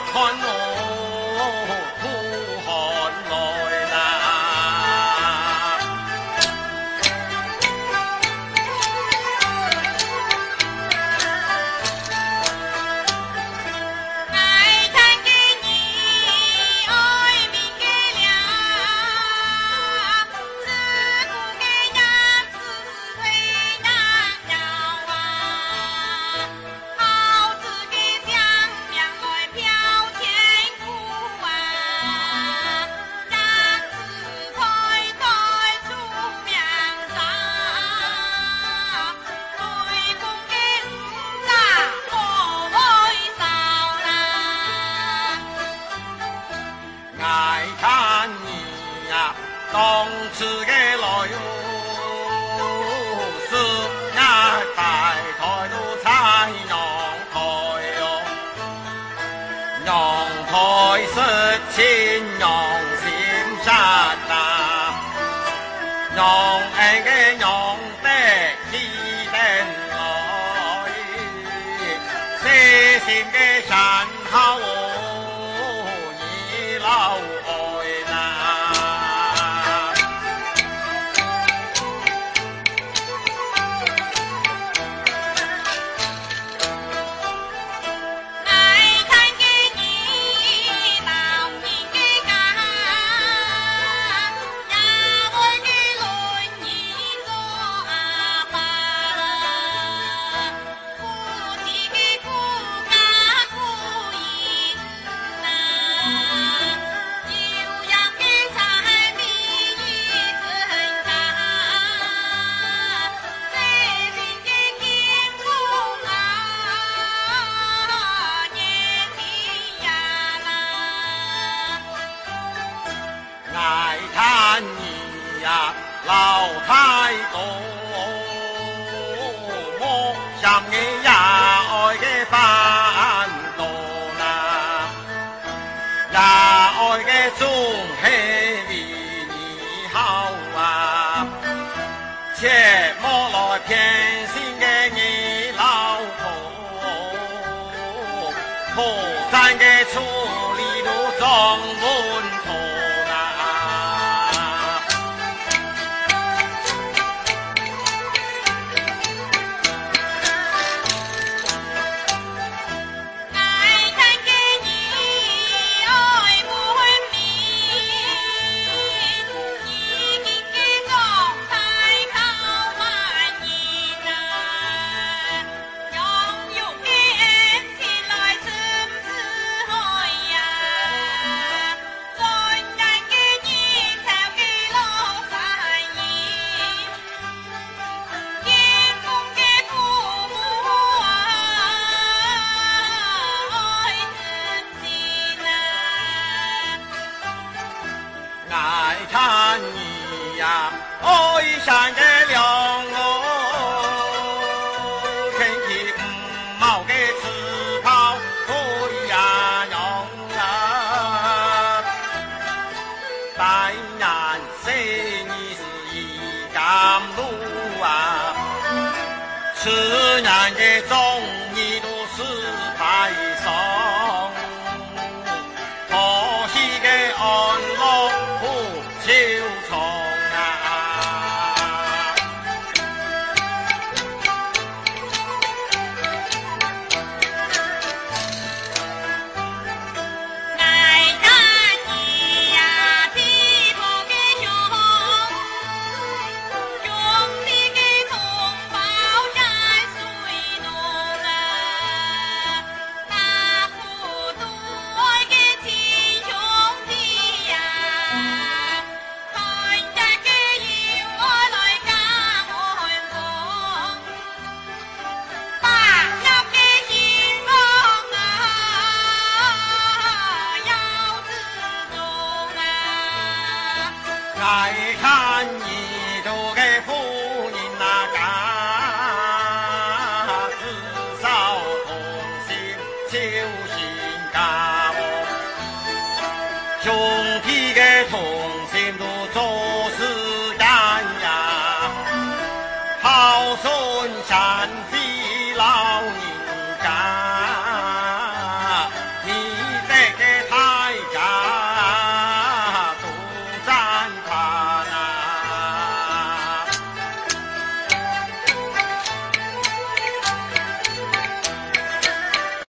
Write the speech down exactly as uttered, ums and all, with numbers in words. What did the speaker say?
看我苦寒来啦， 爱看给你爱明给了，自古给伢子最难了啊，好子给江边来飘天苦啊，伢子快快出名上，对公给五家可会少啦。 爱看你呀，当此个来哟，是呀大台都采阳台哟，阳台是亲阳心山呐，阳爱个阳得起灯来，细心个山好哦，你老爱呐。 爱看给你老年给家，呀我给轮椅做阿爸啦，夫妻给顾家顾姨呐，有样给柴米一根茶，谁人给天空啊，年轻呀啦。 爱看你呀，老太公，莫想你呀爱个饭多啦，呀爱个中黑为你好啊，切莫来偏心个你老婆，破山个处理都装稳妥啦。 爱看给你爱不分明，已经给总裁靠满意呐，拥有给恩情来深似海呀，专然给你才给老三姨，天公给父母啊，爱真心呐。 爱看你呀，爱上个亮哦，天气唔毛嘅刺泡灰呀样啊，大人四你是一甘露啊，此人嘅中意都是排上。可惜嘅安樂不超重啊！ 爱看你呀，皮肤给胸，兄弟给同胞在水浓啊，大苦都爱给亲兄弟呀，看家给有我来家门风，把那给心中啊，要自重啊。 愛看你做嘅夫人那家，至少同心超善家喎，兄弟嘅同心都做事干呀，孝順善飛